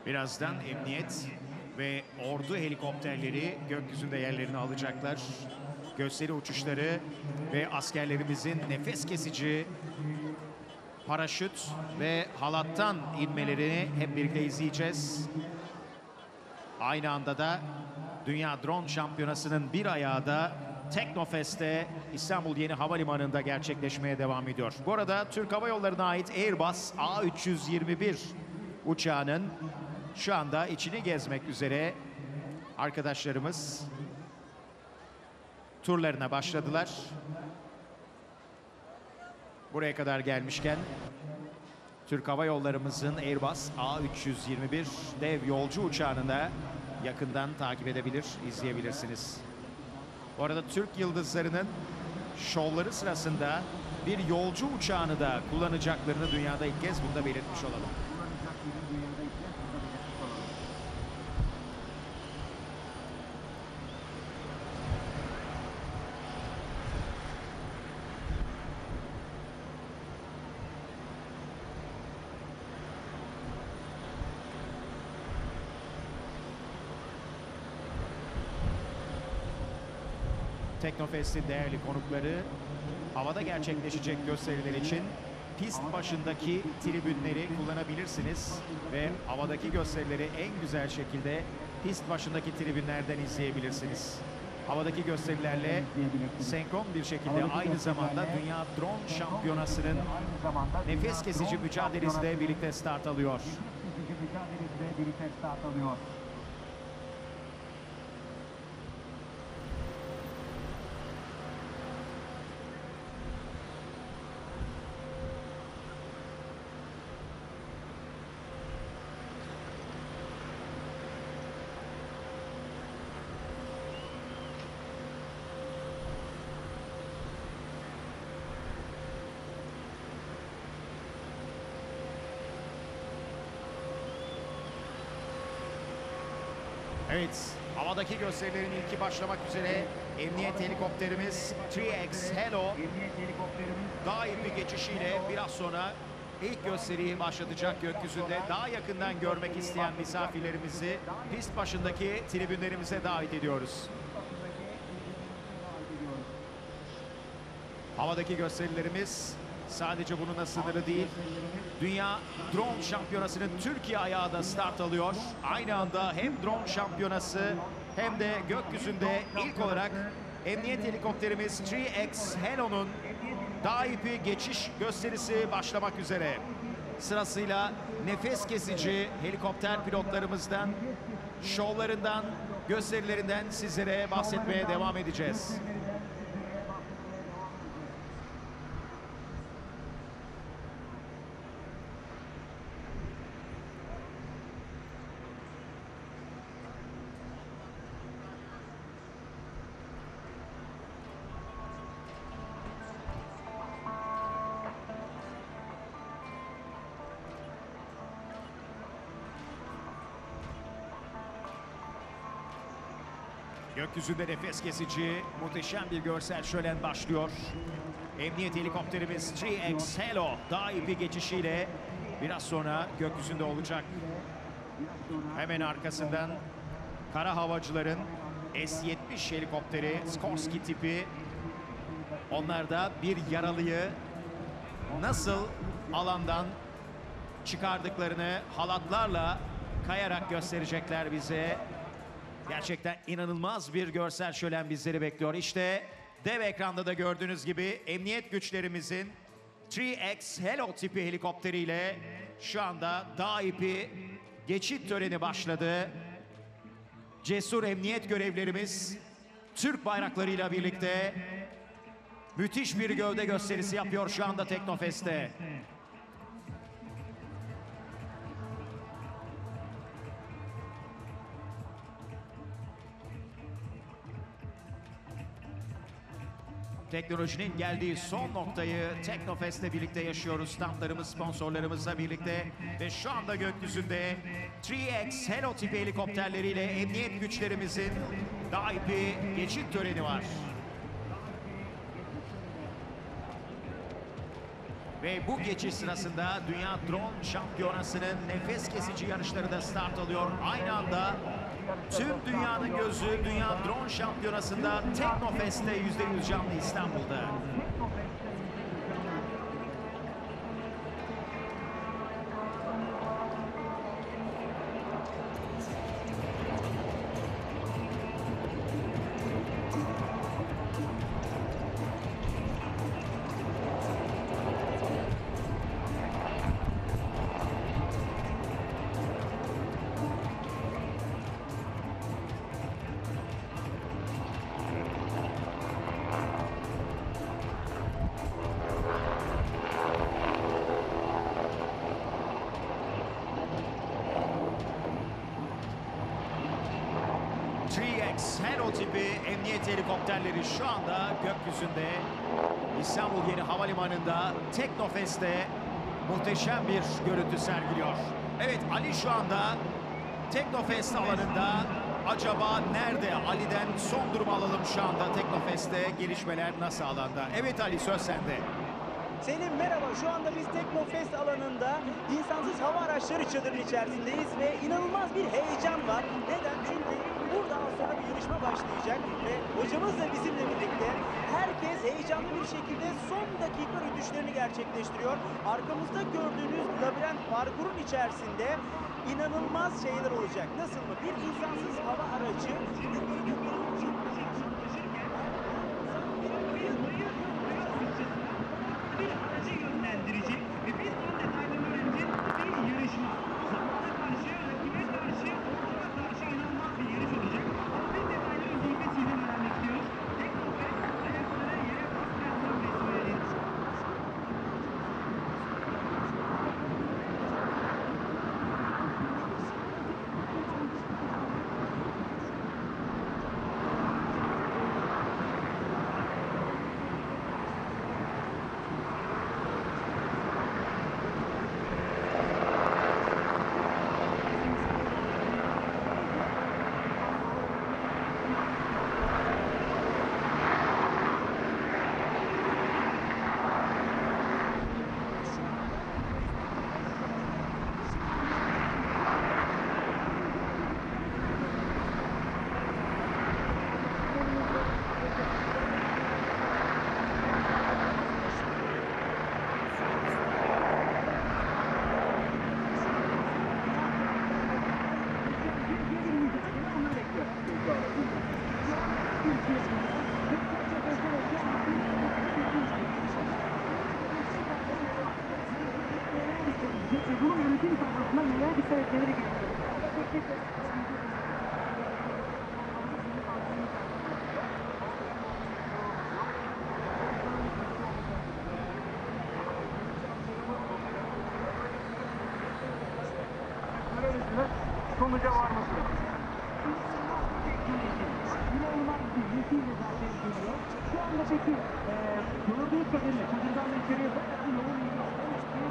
Birazdan emniyet ve ordu helikopterleri gökyüzünde yerlerini alacaklar. Gösteri uçuşları ve askerlerimizin nefes kesici paraşüt ve halattan inmelerini hep birlikte izleyeceğiz. Aynı anda da Dünya Drone Şampiyonası'nın bir ayağı da Teknofest'te İstanbul Yeni Havalimanı'nda gerçekleşmeye devam ediyor. Bu arada Türk Hava Yolları'na ait Airbus A321 uçağının şu anda içini gezmek üzere arkadaşlarımız turlarına başladılar. Buraya kadar gelmişken Türk Hava Yollarımızın Airbus A321 dev yolcu uçağını da yakından takip edebilir, izleyebilirsiniz. Bu arada Türk yıldızlarının şovları sırasında bir yolcu uçağını da kullanacaklarını dünyada ilk kez burada belirtmiş olalım. Teknofest'in değerli konukları, havada gerçekleşecek gösteriler için pist başındaki tribünleri kullanabilirsiniz ve havadaki gösterileri en güzel şekilde pist başındaki tribünlerden izleyebilirsiniz. Havadaki gösterilerle senkron bir şekilde aynı zamanda Dünya Drone Şampiyonası'nın nefes kesici mücadelesi de birlikte start alıyor. Evet, havadaki gösterilerin ilki başlamak üzere. Emniyet helikopterimiz 3X Hello daim bir geçişiyle biraz sonra ilk gösteriyi başlatacak gökyüzünde. Daha yakından görmek isteyen misafirlerimizi pist başındaki tribünlerimize davet ediyoruz. Havadaki gösterilerimiz sadece bununla sınırlı değil. Dünya Drone Şampiyonası'nın Türkiye ayağı da start alıyor. Aynı anda hem drone şampiyonası hem de gökyüzünde ilk olarak emniyet helikopterimiz 3X Hello'nun daipi geçiş gösterisi başlamak üzere. Sırasıyla nefes kesici helikopter pilotlarımızdan, şovlarından, gösterilerinden sizlere bahsetmeye devam edeceğiz. Gökyüzünde nefes kesici, muhteşem bir görsel şölen başlıyor. Emniyet helikopterimiz 3X Hello daipi geçişiyle biraz sonra gökyüzünde olacak. Hemen arkasından kara havacıların S-70 helikopteri Skorsky tipi. Onlar da bir yaralıyı nasıl alandan çıkardıklarını halatlarla kayarak gösterecekler bize. Gerçekten inanılmaz bir görsel şölen bizleri bekliyor. İşte dev ekranda da gördüğünüz gibi emniyet güçlerimizin 3X Hello tipi helikopteriyle şu anda daipi geçit töreni başladı. Cesur emniyet görevlerimiz Türk bayraklarıyla birlikte müthiş bir gövde gösterisi yapıyor şu anda Teknofest'te. Teknolojinin geldiği son noktayı Teknofest'le birlikte yaşıyoruz. Standlarımız, sponsorlarımızla birlikte ve şu anda gökyüzünde 3X Hello tipi helikopterleriyle emniyet güçlerimizin daipi geçit töreni var. Ve bu geçiş sırasında Dünya Drone Şampiyonası'nın nefes kesici yarışları da start alıyor. Aynı anda tüm dünyanın gözü Dünya Drone Şampiyonası'nda Teknofest'te %100 canlı İstanbul'da. Hero tipi emniyet helikopterleri şu anda gökyüzünde İstanbul Yeni Havalimanı'nda Teknofest'te muhteşem bir görüntü sergiliyor. Evet, Ali şu anda Teknofest alanında. Acaba nerede? Ali'den son durumu alalım şu anda Teknofest'te. Gelişmeler nasıl alanda? Evet Ali, söz sende. Selim merhaba. Şu anda biz Teknofest alanında insansız hava araçları çadırının içerisindeyiz ve inanılmaz bir heyecan var. Neden? Çünkü burada az sonra bir yarışma başlayacak ve hocamız da bizimle birlikte. Herkes heyecanlı bir şekilde son dakika rütuşlarını gerçekleştiriyor. Arkamızda gördüğünüz labirent parkurun içerisinde inanılmaz şeyler olacak. Nasıl mı? Bir insansız hava aracı yönlendirecek ve biz bunun detaylarını öğreneceğiz. Bir yarışma. Zamana karşı, rakibe karşı, onlara karşı inanılmaz bir yarış olacak. Biz detayları öncelikle sizden öğrenmek istiyoruz. Teknofest ayakları yere basmayan son bir söyleyin. Bunun yönetim safhasında neler dikkat etmeleri gerekiyor? Sonuca varması. İnanılmaz bir yetiyle zaten geliyor. Şu anda peki gördüğü kadarıyla çadırdan içeriye bayağı yoğun ilgi var.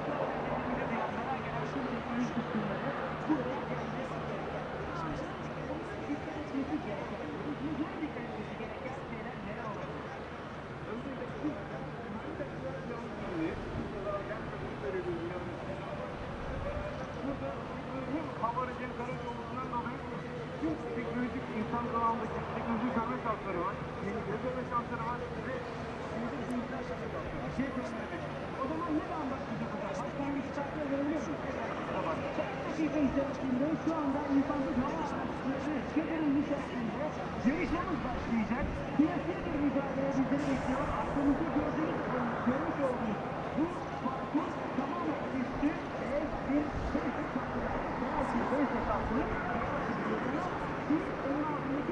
Havarıcın karınca olmasından dolayı tüm teknolojik insan kanalındaki teknolojik görme şansları var. Yeni göz görme şansları var ve o zaman ne zaman başlayacak hocam? Başlangıç şartları verebilir mi? Dakika içerisinde şu anda insansız hava araçları çadırın içerisinde yarışmamız başlayacak. Kıyasıya bir mücadele bizleri bekliyor. Arkamızda gördüğünüz, görmüş olduğunuz bu parkur tamamen üstü ve bir test etapları. Bir test etapları. Bir onun altındaki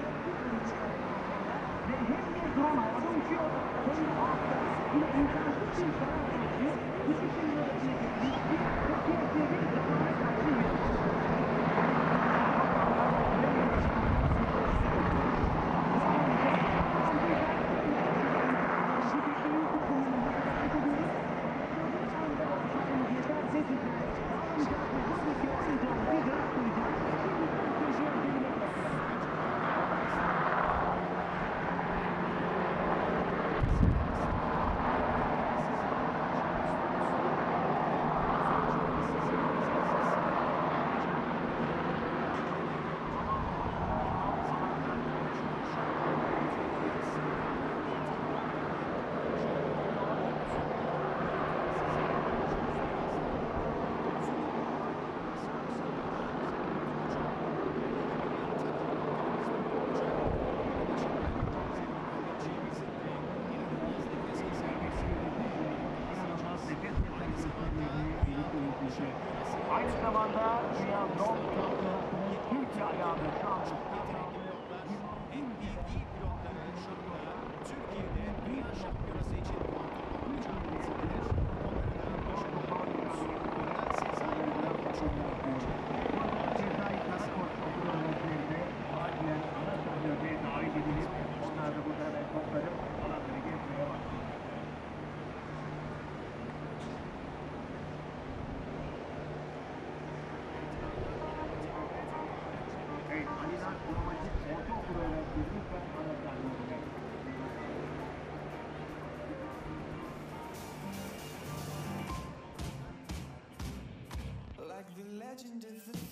ve hem bir drone havada uçuyor hem de altta yine insansız bir hava aracı bu şekilde bir kıyasıya bir zamana karşı Aynı zamanda Dünya Zor Şampiyonası'nın Türkiye ayağında şu anda En bildiği pilotları şu anda Türkiye'de Dünya Şampiyonası için mücadeledeler. Onları da başarılar diliyoruz. Burada Sezai Sezai Karakoç okul öğrencilerine acilen ana sahneye davet edilip onlar da burada hemen toplanıp alanları gezmeye başlıyor. Evet, Ali'den Kurmacı ortaokul öğrencileri lütfen ana sahneye. Like the legend of the